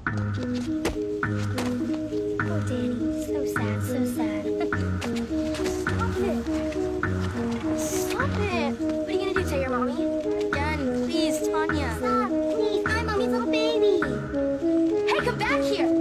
Oh, Danny, so sad, so sad. Stop it. Stop it. What are you gonna do, tell your mommy? Again, please, Tanya. Stop, please. I'm mommy's little baby. Hey, come back here.